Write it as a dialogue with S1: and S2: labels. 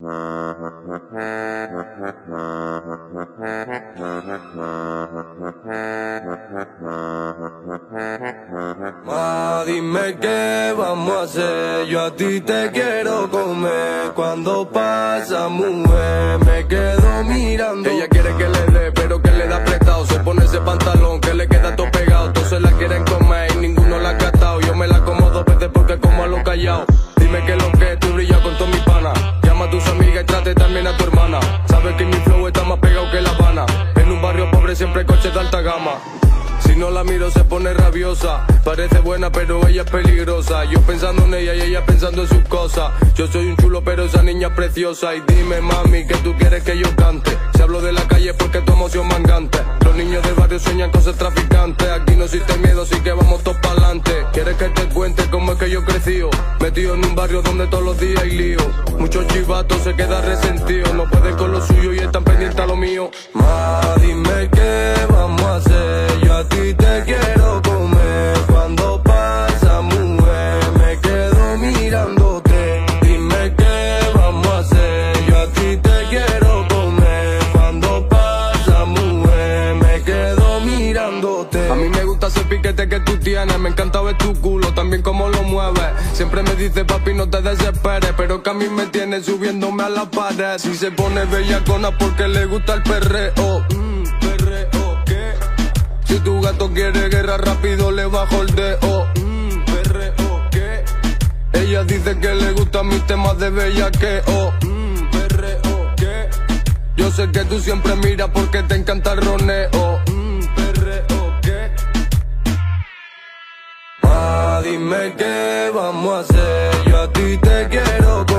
S1: Dime qué vamos a hacer, yo a ti te quiero comer. Cuando pasa, mujer, me quedo mirando. Ella quiere que le dé, pero que le da apretado. Se pone ese pantalón que le queda todo pegado. Todos se la quieren comer y ninguno la ha catado. Yo me la como 2 veces porque como a lo callado. Dime que lo que tú brillas con todo mi pana. Llama a tus amigas y trate también a tu hermana. Sabes que mi flow está más pegado que La Habana. En un barrio pobre siempre coches de alta gama. Si no la miro se pone rabiosa. Parece buena pero ella es peligrosa. Yo pensando en ella y ella pensando en sus cosas. Yo soy un chulo pero esa niña es preciosa. Y dime mami que tú quieres que yo cante. Si hablo de la calle porque tu emoción mangante. Los niños del barrio sueñan con ser traficantes. Aquí no existe miedo así que vamos todos pa'lante. ¿Quieres que te cuente cómo es que yo crecí? Metido en un barrio donde todos los días hay lío. Muchos chivatos se quedan resentidos. No pueden con lo suyo y están pendientes a lo mío. Dime qué vamos a hacer, yo a ti te quiero comer. Cuando pasa, mujer, me quedo mirándote. Dime qué vamos a hacer, yo a ti te quiero comer. Cuando pasa, mujer, me quedo mirándote. A mí me gusta ese piquete que tú tienes, me encanta ver tu culo, también cómo lo mueves. Siempre me dice papi no te desesperes, pero que a mí me tiene subiéndome a la pared. Si se pone bellacona porque le gusta el perreo. Perreo, ¿qué? Si tu gato quiere guerra rápido le bajo el dedo. Perreo, ¿qué? Ella dice que le gustan mis temas de bellaqueo. Perreo, ¿qué? Yo sé que tú siempre miras porque te encanta el roneo. Perreo, ¿qué? Dime qué vamos a hacer, yo a ti te quiero